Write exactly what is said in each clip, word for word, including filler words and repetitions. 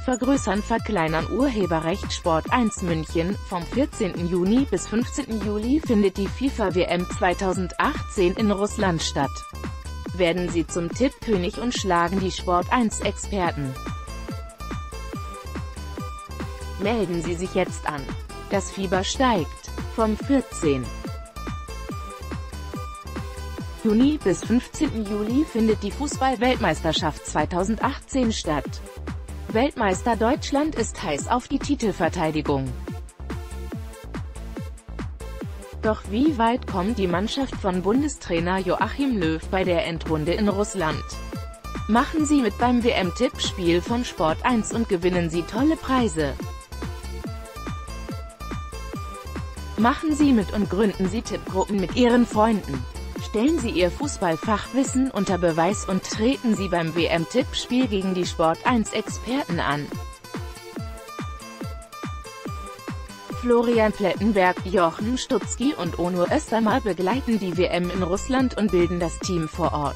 Vergrößern Verkleinern Urheberrecht Sport eins München. Vom vierzehnten Juni bis fünfzehnten Juli findet die FIFA-W M zweitausendachtzehn in Russland statt. Werden Sie zum Tippkönig und schlagen die Sport eins Experten. Melden Sie sich jetzt an. Das Fieber steigt. Vom vierzehnten Juni bis fünfzehnten Juli findet die Fußball-Weltmeisterschaft zweitausendachtzehn statt. Weltmeister Deutschland ist heiß auf die Titelverteidigung. Doch wie weit kommt die Mannschaft von Bundestrainer Joachim Löw bei der Endrunde in Russland? Machen Sie mit beim W M-Tippspiel von Sport eins und gewinnen Sie tolle Preise. Machen Sie mit und gründen Sie Tippgruppen mit Ihren Freunden. Stellen Sie Ihr Fußballfachwissen unter Beweis und treten Sie beim W M-Tippspiel gegen die Sport eins Experten an. Florian Plettenberg, Jochen Stutzki und Onur Özdemir begleiten die W M in Russland und bilden das Team vor Ort.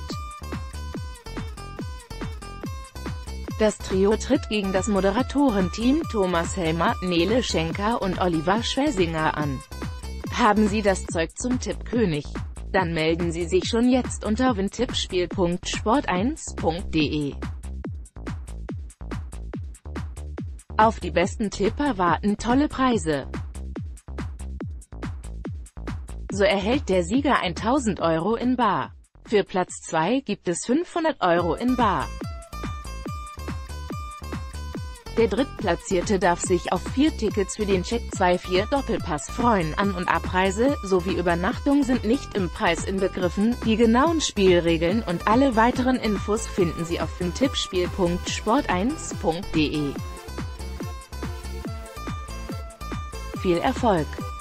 Das Trio tritt gegen das Moderatorenteam Thomas Helmer, Nele Schenker und Oliver Schwesinger an. Haben Sie das Zeug zum Tippkönig? Dann melden Sie sich schon jetzt unter wintippspiel punkt sport eins punkt de. Auf die besten Tipper warten tolle Preise. So erhält der Sieger tausend Euro in bar. Für Platz zwei gibt es fünfhundert Euro in bar. Der Drittplatzierte darf sich auf vier Tickets für den Check zwei vier Doppelpass freuen. An- und Abreise sowie Übernachtung sind nicht im Preis inbegriffen. Die genauen Spielregeln und alle weiteren Infos finden Sie auf wintippspiel punkt sport eins punkt de. Viel Erfolg!